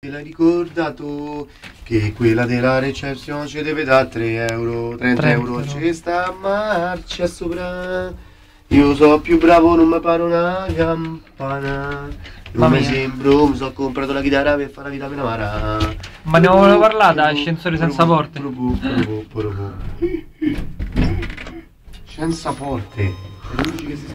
l'hai ricordato che quella della reception ci deve dare 3 euro, 30 euro, ci sta a marcia sopra. Io so più bravo, non mi pare una campana. Non mi sembro, mi sono comprato la chitarra per fare la vita mia amara. Ma ne volevo parlare da ascensori senza porte. Senza porte.